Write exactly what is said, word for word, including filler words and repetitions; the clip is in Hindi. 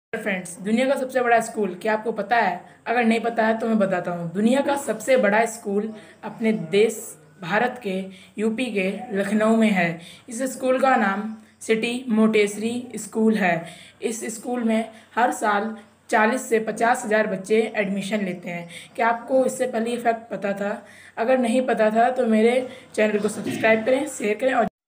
फ्रेंड्स, दुनिया का सबसे बड़ा स्कूल क्या आपको पता है? अगर नहीं पता है तो मैं बताता हूँ। दुनिया का सबसे बड़ा स्कूल अपने देश भारत के यूपी के लखनऊ में है। इस स्कूल का नाम सिटी मोटेसरी स्कूल है। इस स्कूल में हर साल चालीस से पचास हज़ार बच्चे एडमिशन लेते हैं। क्या आपको इससे पहले ये फैक्ट पता था? अगर नहीं पता था तो मेरे चैनल को सब्सक्राइब करें, शेयर करें और